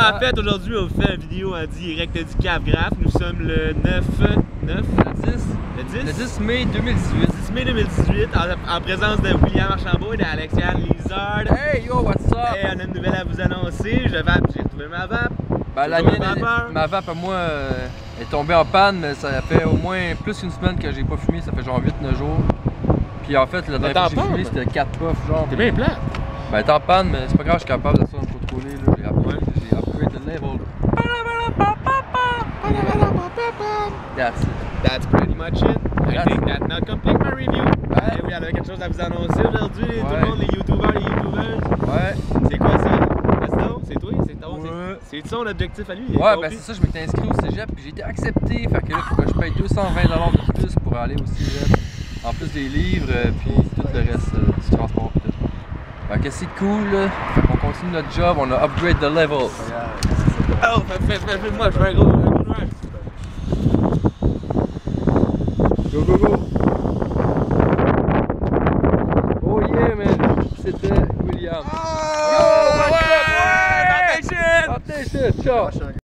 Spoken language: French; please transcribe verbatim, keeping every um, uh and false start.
en fait, aujourd'hui, on fait une vidéo en direct du Cap-Graphe. Nous sommes le neuf... neuf? Le dix? Le dix? Le dix mai deux mille dix-huit. dix mai deux mille dix-huit, en, en présence de William Archambault et d'Alexiane Lizard. Hey yo, what's up? Et on a une nouvelle à vous annoncer. Je vape, j'ai retrouvé ma vape. Ben, la mienne, elle, ma vape à moi euh, est tombée en panne, mais ça fait au moins plus qu'une semaine que j'ai pas fumé, ça fait genre huit neuf jours. Puis en fait, la dernière fois que j'ai fumé, c'était quatre puffs genre. T'es bien plat. Ben, t'es en panne, mais c'est pas grave, je suis capable de ça me contrôler. Là. J'ai upgrade, j'ai upgrade the level. That's it. That's pretty much it. I That's think that not complete my review. Ouais, oui, elle avait quelque chose à vous annoncer aujourd'hui, ouais. Tout le monde, les youtubeurs, les youtubeuses. Ouais. C'est quoi ça? Gaston, c'est toi? C'est ton? Ouais. C'est son objectif à lui? Ouais, ben c'est ça, je m'étais inscrit au cégep puis j'ai été accepté. Fait que là, faut que je paye deux cent vingt dollars de plus pour aller au cégep. En plus des livres, puis tout le reste euh, du transport pis tout. Fait que c'est cool, là. Fait qu'on continue notre job, on a upgrade the level. Oh, fais, fais, fais, moi, je fais un gros, un gros drive. Go, go, go! Oh yeah, man! C'était William. Oh, Yo, what's ouais, up, ouais! Attention! Attention, ciao!